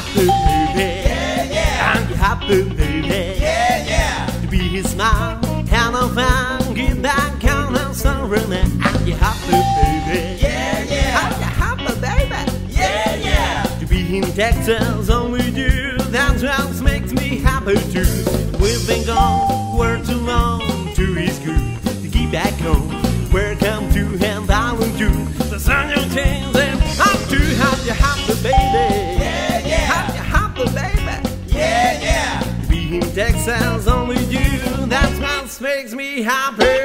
happy baby. I'm happy baby. To be his smile and a fun, get back on and sorry man. I'm happy baby. I'm happy baby. To be in Texas only you, that just makes me happy too. We've been gone for too long, too is good to get back home. Welcome to and I will do the sun you change and I'm too happy baby. Happy baby. To be in Texas only you, that's what makes me happy.